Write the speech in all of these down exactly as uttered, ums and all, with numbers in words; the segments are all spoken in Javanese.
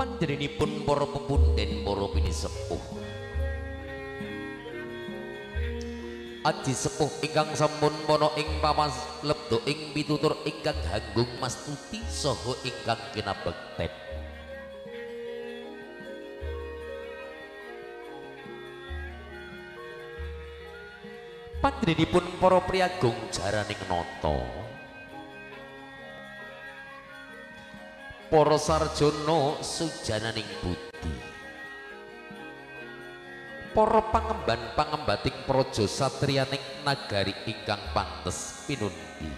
Panjenenganipun para pepunden para pinisepuh aji sepuh ingkang sampun mono ing pamas lebdo ing pitutur ingkang hanggung mastuti saha ingkang kinabekten panjenenganipun para priyagung jaraning nata para sarjana sujananing budi para pangemban-pangembating praja satriyaning nagari ingkang pantes pinundi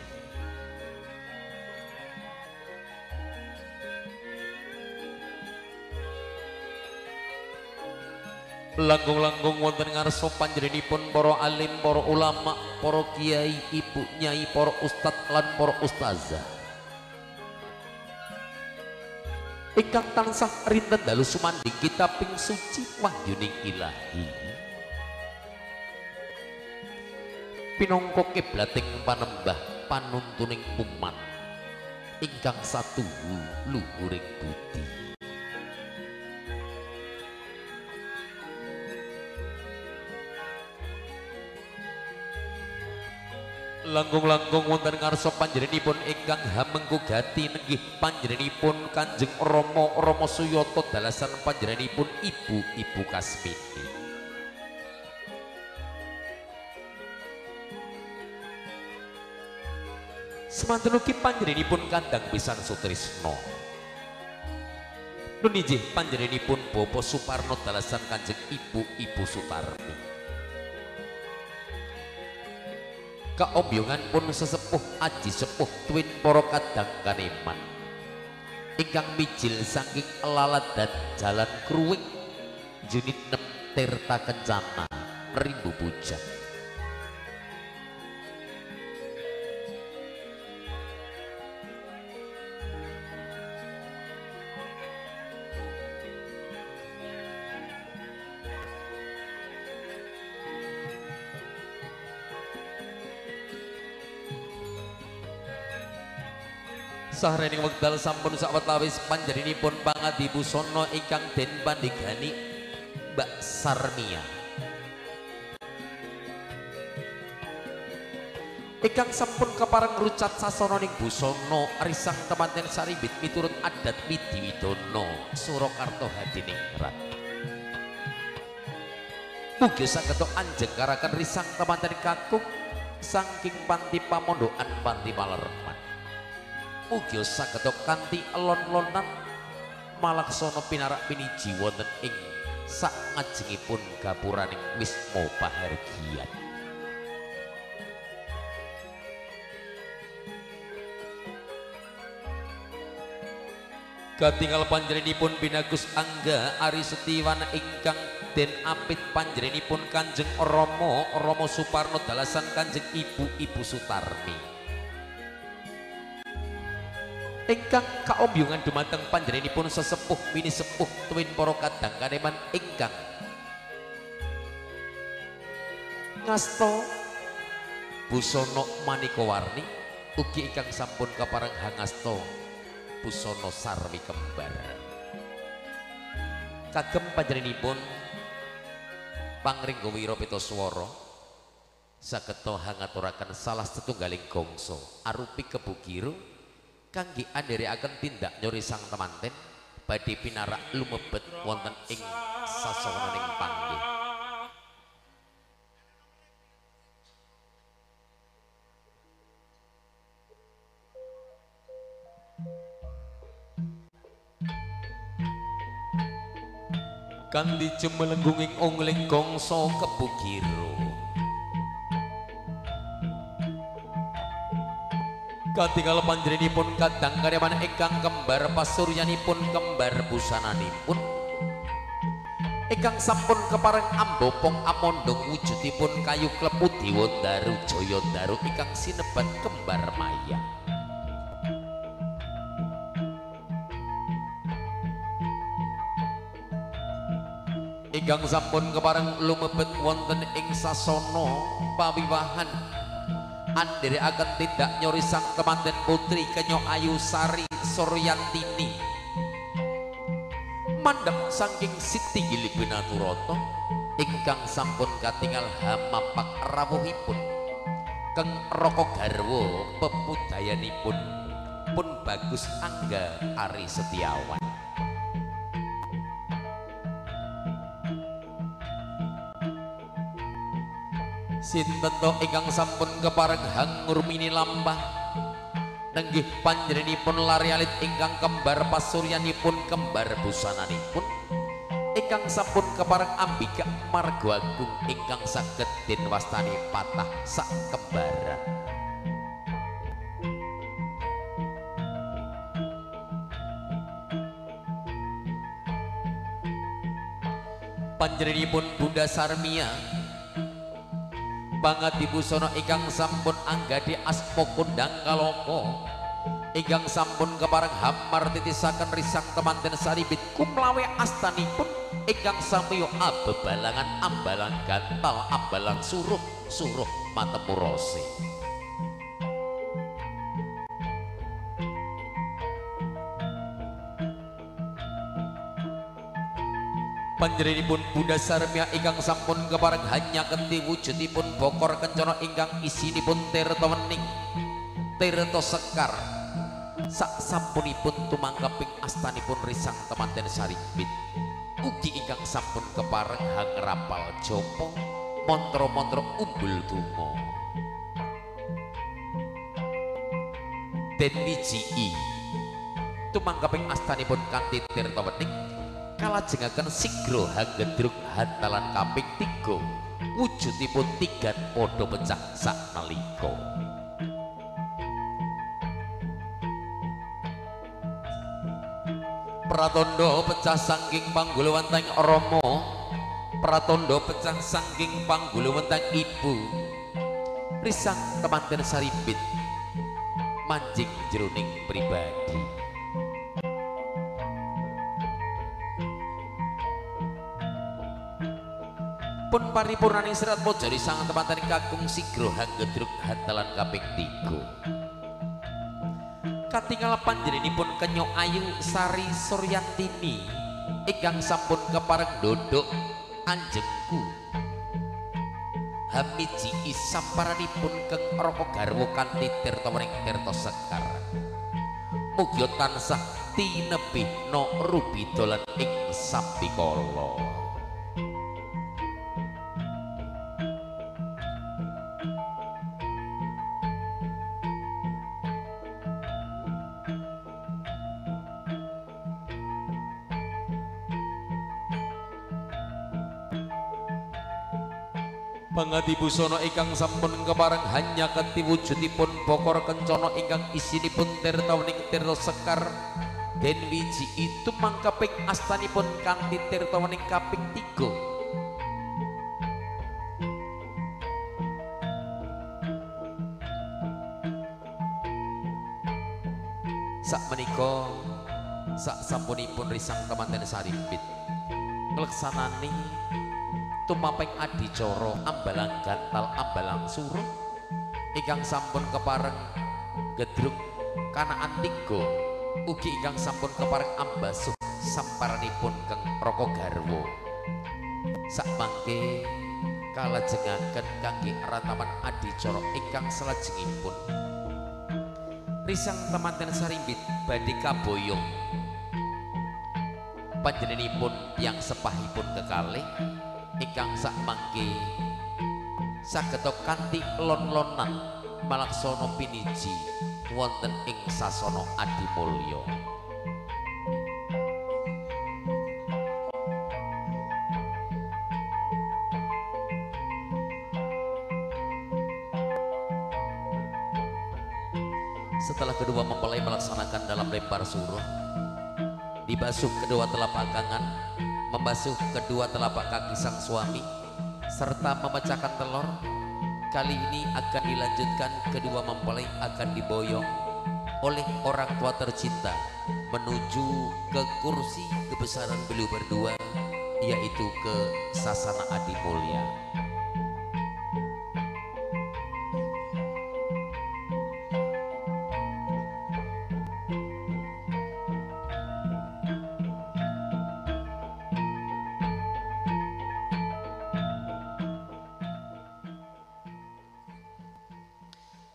langkung-langkung wonten ngarsa panjenenganipun para alim, para ulama, para kiai, ibu nyai, para ustad lan para ustazah ingkang tansah rinten dalu sumandhing kitabing suci wahyuning ilahi pinangka kiblating panembah panuntuning umat ingkang satuhu luhuring budi langkung-langkung wonten ngarsa panjenenganipun ingkang hamengku gati nenggih panjenenganipun Kanjeng Rama Rama Suyata dalasan panjenenganipun ibu-ibu Kasmini semanten ugi panjenenganipun kandhang pisan sutrisna nun inggih panjenenganipun Bapa Suparno dalasan Kanjeng Ibu-ibu Sutarmi kaobyongan pun sesepuh aji sepuh tuwin para kadang kaneman ingkang mijil saking lalat dan jalan kruwing junit nem tirta kencana rimbu bujang sahrening wekdal sampun sawetawis panjenenganipun pangadi busana ingkang den pandhegani Mbak Sarmia ingkang sampun kepareng ngrucat sasana ning busana risang temanten saribit miturut adat Widiwidana Surakarta Hadiningrat mugi saged anjengkaraken risang temanten kakung saking panti pamondokan panti Palerman mugi saged kanthi elon-elonan malaksana pinarak piniji wonten ing sak ngajengipun gapuraning wisma pahargyan katingal panjenenganipun Binagus Angga Ari Setiwana ingkang den apit panjenenganipun Kanjeng Rama Rama Suparno dalasan Kanjeng Ibu-ibu Sutarmi ingkang kaobyongan dumateng panjenenganipun sesepuh mini sepuh tuwin para kadang kaneman ingkang ngasta busana maneka warni ugi ingkang sampun kapareng hangasta busana sarwi kembar kagem panjenenganipun Pangringga Wira Pitaswara saged hangaturaken salah setunggaling gongso arupi kebukiro kangge andherekaken tindak nyori sang temanten badhe pinarak lumebet wonten ing sasawaning panggih kanthi jemelenggunging ongling gongso kebukiro katingal panjenenganipun kadang karyawan ingkang kembar pasuryanipun kembar busananipun ingkang sampun kepareng ambopong amondong wujudipun kayu kleput Dewa Daru Jaya Daru ingkang sinebat kembar maya ingkang sampun kepareng lumebet wonten ing sasana pawiwahan andherekaken tindak nyori sang temanten putri Kenya Ayu Sari Suryantini mandhap saking Siti Gilik Winaturata ingkang sampun katingal hamapak rawuhipun keng Raka Garwa pepudayanipun pun Bagus Angga Ari Setiawan. Sinten to ingkang sampun kepareng hangurmini lampah nenggih panjenenganipun lari alit ingkang kembar pasuryanipun kembar busananipun ingkang sampun kepareng ambika marga agung ingkang saged dinwastani patah sak kembaran. Panjenenganipun Bunda Sarmia Bangadi busana ingkang sampun anggadi asma kondang kaloko ingkang sampun kepareng hamar titisaken risang temanten saribit kumlawe astanipun ingkang samya abebalangan ambalang gantal ambalang suruh suruh matemurose. Panjenenganipun Bunda Sarmia ingkang sampun kepareng hanya kenti wujudipun bokor kencana ingkang isinipun tirta wening tirta sekar sak sampunipun tumangkaping astanipun risang temanten saribit ugi ingkang sampun kepareng hangrapal japa mantra-mantra umbul donga den wiji tumangkaping astanipun kanthi tirta wening kalajengaken sigra hanggedruk hantalan kaping tiga wujudipun tigan padha pecah saknalika. Pratandha pecah saking panggulawenting Rama, pratandha pecah saking panggulawenting Ibu risang temanten saribit manjing jroning pribadi. Pun paripurnaning serat pojari sang temanten kakung sigra hanggedruk hantalan kaping tiga. Katingal panjenenganipun Kenya Ayu Sari Suryantini ingkang sampun kepareng ndodok anjengku hamiji isamparanipun keng Raka Garwa kanthi tirta wening tirta sekar mugi tansah tinebihna rubidolan ing sampikala. Pangadi busana ingkang sampun kepareng hanya keti wujudipun bokor kencana ingkang isinipun tirta wening tirta sekar den wiji itu mangkaping astanipun kanthi tirta wening kaping tiga. Sak menika sak sampunipun risang temanten saribit ngleksanani tumaping adicara ambalang gantal ambalang suruh ingkang sampun kepareng gedruk kanaan tiga ugi ingkang sampun kepareng ambasuh samparanipun keng Raka Garwa sakmangke kalajengaken kangge rataman adicara ingkang salajengipun risang temanten saribit badhe kaboyong panjenenganipun yang sepahipun kekalih ingkang sak mangke sageta kanthi lon-lonan malaksana piniji wonten ing sasana adimulya. Setelah kedua mempelai melaksanakan dalam lempar suruh, dibasuh kedua telapak tangan, membasuh kedua telapak kaki sang suami serta memecahkan telur. Kali ini akan dilanjutkan, kedua mempelai akan diboyong oleh orang tua tercinta menuju ke kursi kebesaran beliau berdua, yaitu ke sasana adimulya.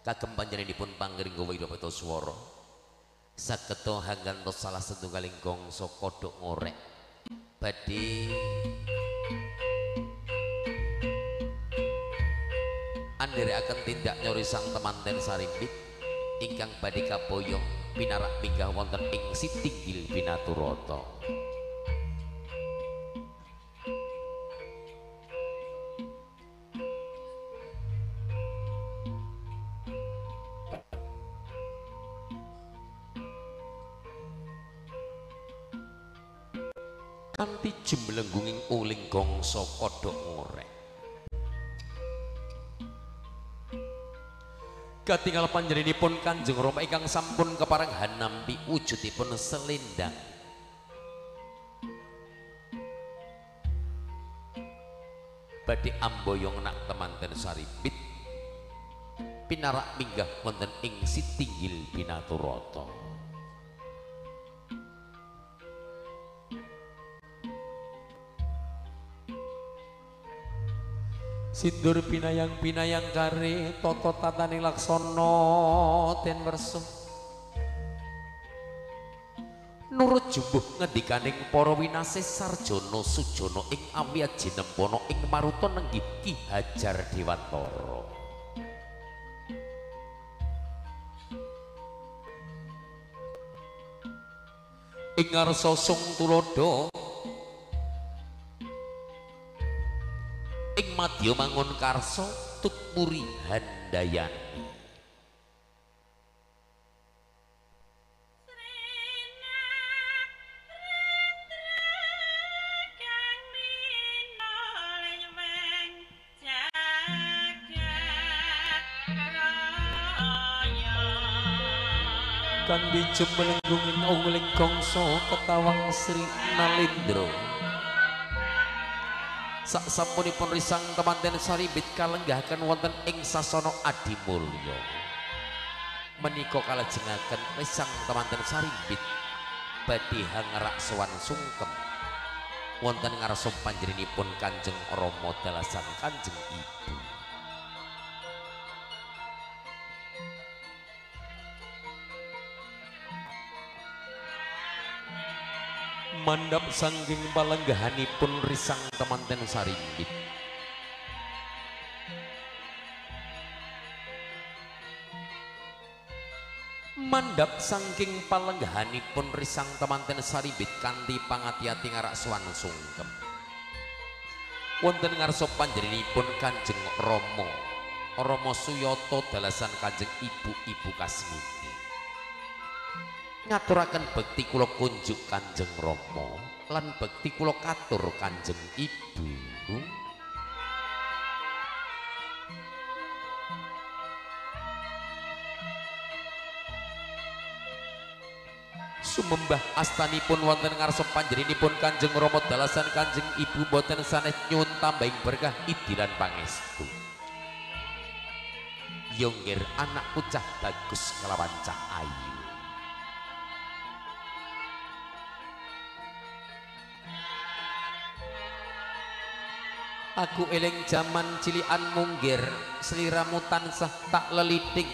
kagem panjenenganipun panggring gawa ida peta swara sageta hanggantos salah setunggaling gongso kodhok ngorek badhe andherekaken tindak nyori sang temanten Sarimbit ingkang badhe kaboyong pinarak minggah wonten ing Sitinggil Pinaturata. Kanthi jemlenggunging uling gongso kodhok ngorek katingal panjenenganipun Kanjeng Rama ingkang sampun keparenghan nampi wujudipun selendang badhe amboyong nak temanten Sarimbit pinarak minggah wonten ing Sitinggil Pinaturata. Sindur pinayang-pinayang kare tata tataning laksana ten wersa nurut jumbuh ngendikaning para winasih sarjana sujana ing amiyat jinempana ing maruta nenggih Ki Hajar Dewantara. Ing ngarsa sung tulodo ing madya mangun karsa tutpuri handayani kang dijemlenggunging uling gongso ketawang Sri Nalendra sak sampunipun risang temanten Sarimbit kalenggahaken wonten ing sasana Adimulya menika kalajengaken risang temanten Sarimbit badhe hangerak sowan sungkem wonten ngarsa panjenenganipun Kanjeng Rama dalasan Kanjeng Ibu. Mandhap sangging palenggahanipun risang temanten Sarimbit mandhap saking palenggahanipun risang temanten Sarimbit kanthi pangati-ati ngarak sowan sungkem wonten ngarsa panjenenganipun Kanjeng Rama Rama Suyata dalasan Kanjeng Ibu-ibu Kasmiti ngaturaken bekti kula kunjuk Kanjeng Rama lan bekti kula katur Kanjeng Ibu. Sumembah astanipun wonten ngarsa panjenenganipun Kanjeng Rama dalasan Kanjeng Ibu boten sanes nyuwun tambahing berkah idilan pangestu. Yonggir anakku cah bagus kelawan cah ayu. Aku eling jaman cilikan munggir sliramu tansah tak leliting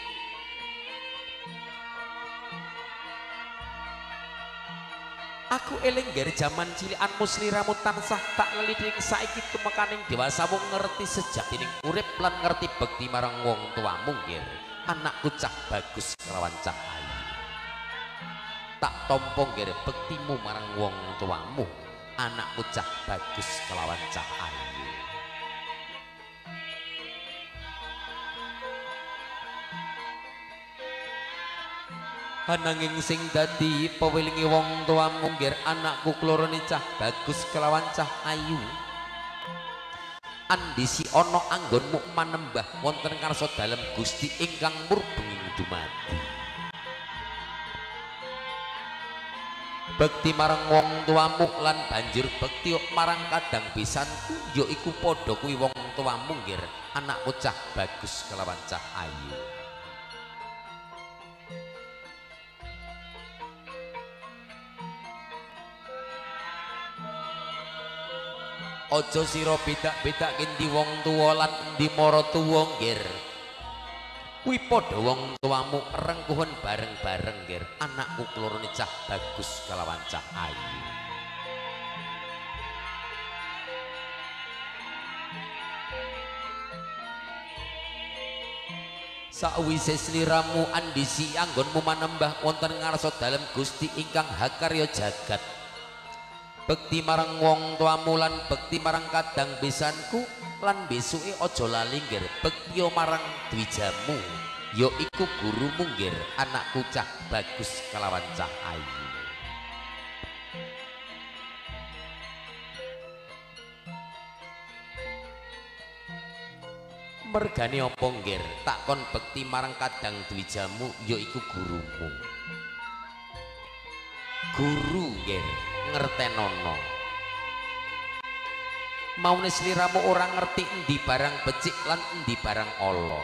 Aku eling ger jaman cilikanmu sliramu tansah tak leliting saiki tumekaning dewasa wong ngerti sejatining urip lan ngerti bekti marang wong tuamu nggir anakku cah bagus kelawan cah ayu tak tampa nggir bektimu marang wong tuamu anakku cah bagus kelawan cah ayu. Ananging sing dadi pewelingi wong tuamu nggir anakku klorone cah bagus kelawan cah ayu andisi ana anggonmu manembah wonten karsa dalem Gusti ingkang murbenging dumadi bekti marang wong tuamu lan banjur bekti marang kadang besanku ya iku padha kuwi wong tuamu nggir anakku cah bagus kelawan cah ayu. Ojo sira bedak-bedak endi wong tuwa lan endi mara tuwa nggir kuwi padha wong tuamu rengkuhen bareng-bareng nggih anakku kelorone cah bagus kelawan cah ayu. Sakwise sliramu andisi anggonmu manembah wonten ngarsa dalem Gusti ingkang hakarya jagat. Bekti marang wong tuamu lan bekti marang kadang besanku lan besuke aja lali nggir bekti marang dwijamu ya iku gurumu nggir anakku cah bagus kelawan cah ayu. Mergane apa nggir takon bekti marang kadang dwijamu ya iku gurumu. Guru nggir ngertenono maune sliramu ora ngerti endi barang becik lan endi barang ala.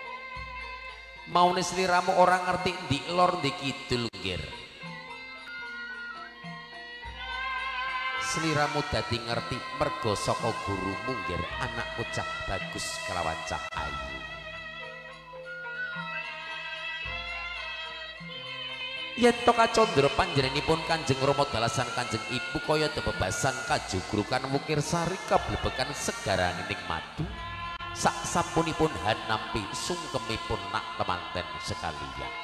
Maune sliramu ora ngerti endi lor endi kidul nggir. Sliramu dadi ngerti merga saka gurumu nggir anakku cah bagus kelawan cah ayu. Yen to kacandra panjenenganipun Kanjeng Rama dalasan Kanjeng Ibu kaya tebebasan kajugrukan wukir sari kablebekan segaraning madu sak sampunipun hanampi sungkemipun nak temanten sekalian.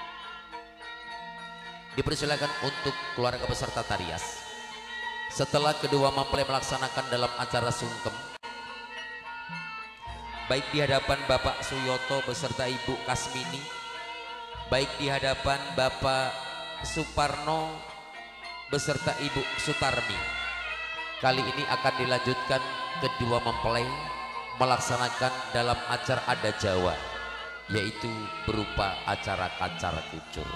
Dipersilakan untuk keluarga peserta tarias. Setelah kedua mempelai melaksanakan dalam acara sungkem, baik di hadapan Bapak Suyoto beserta Ibu Kasmini, baik di hadapan Bapak Suparno beserta Ibu Sutarmi, kali ini akan dilanjutkan kedua mempelai melaksanakan dalam acara adat Jawa, yaitu berupa acara kacar kucur.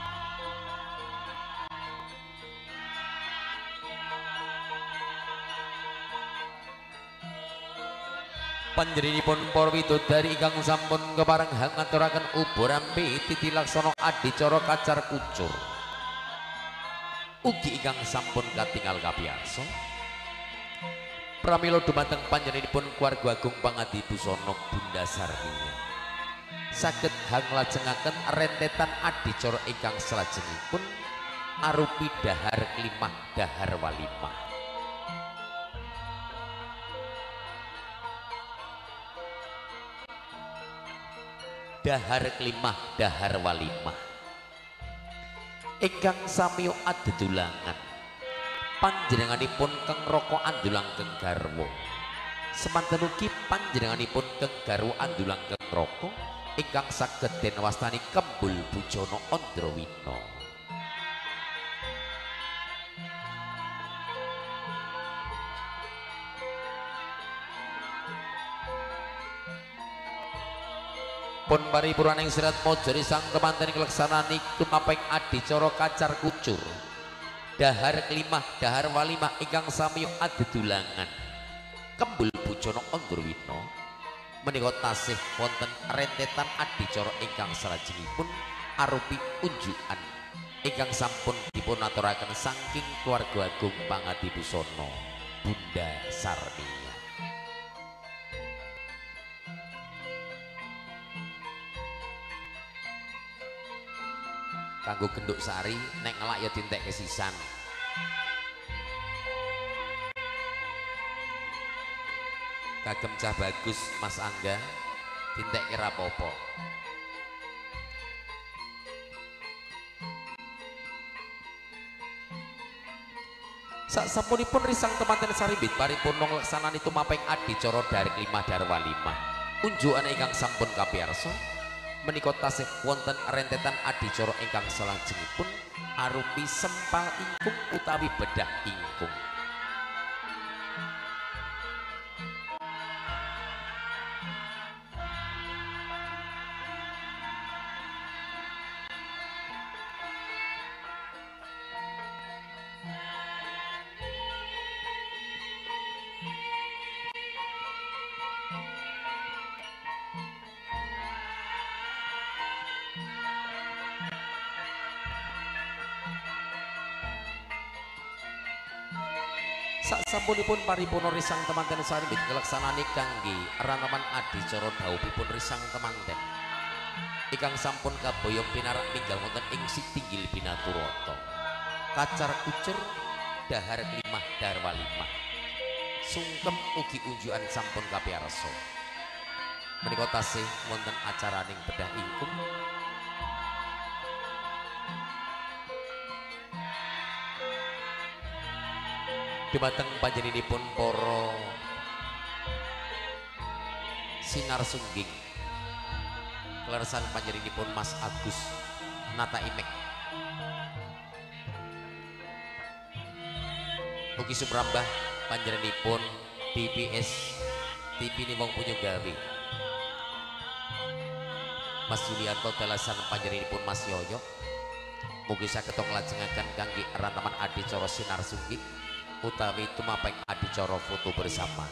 Panjenenganipun para widodari ingkang sampun kepareng ngaturaken ubur ampi titi laksana adicara kacar kucur. Ugi ingkang sampun katingal kapiyarsa pramila dumateng panjenenganipun keluarga agung Pangadi Busana Bunda Sarmiya saged hang lajengaken rentetan adicara ingkang salajengipun arupi dahar kelimah dahar walimah. Dahar kelimah dahar walimah ingkang samiyo adedulangan panjenenganipun keng raka andulang keng garwa semanten ugi panjenenganipun keng garwa andulang keng raka ingkang saged den wastani Kembul Bujana Andrawina. Pun paripurnaning sirat mojori sang kemanten keleksanaan iku maping adicara kacar kucur dahar kelimah dahar walimah ingkang samiya adedulangan Kembul Bujana Andrawina menika tasih wonten rentetan adicara ingkang salajengipun arupi unjukan ingkang sampun dipun aturaken saking keluarga agung Pangadi Busana Bunda Sarmiya. Kanggo genduk sari nek ngelak ya dintek kesisan. Kagem cah bagus Mas Angga dintek kira apa-apa. Sak sampunipun risang temanten saribit paripurna nglaksanani tumaping adicara dari kelimah dahar walimah unjukan ingkang sampun kapiyarsa menika tasih wonten rentetan adicara ingkang salajengipun arupi sempal ingkung utawi bedah ingkung. Sasampunipun paripurna risang temanten saribit nglaksanani kangge ranaman adicara dhawuhipun risang temanten Ikang sampun kaboyong pinarak tinggal wonten ing Sitinggil Binaturata. Kacar kucer dahar limah darwa limah. Sungkem ugi unjukan sampun kapiarsa. Menika tasih wonten acaraning bedah ingkung. Dumateng panjenenganipun para sinar sungging kleresan panjenenganipun Mas Agus Nata Imek ugi sumrambah panjenenganipun D P S T V ni wong punya gawe Mas Yulianto dalasan panjenenganipun Mas Yoyo mugi saged nglajengaken kangge rantaman adicara sinar sungging utawi tumapeng adicara foto bersama.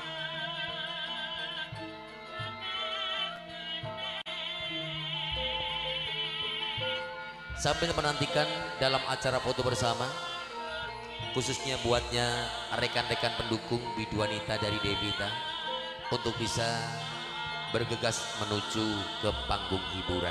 Sambil menantikan dalam acara foto bersama, khususnya buatnya rekan-rekan pendukung Biduanita dari Devita untuk bisa bergegas menuju ke panggung hiburan.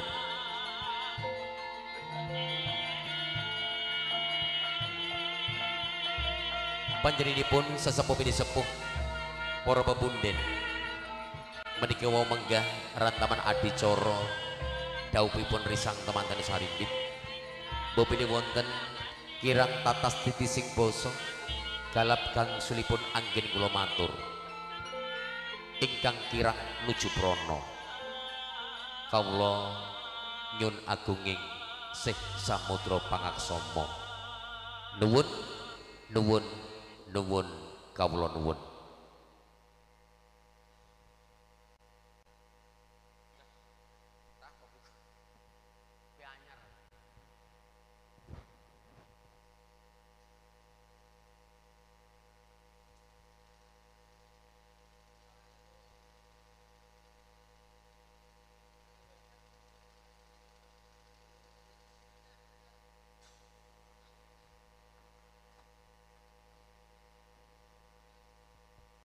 Panjenenganipun sesepuh ini sepuh para pebunden menika wau menggah rantaman adicara dawuhipun risang temanten sarindit bopine wonten kirang tatas titising basa galap kang sulipun anggen kula matur ingkang kirang nuju prana kawula nyun agunging Sih Samudra Pangaksama nuwun nuwun nuwun kawula nuwun.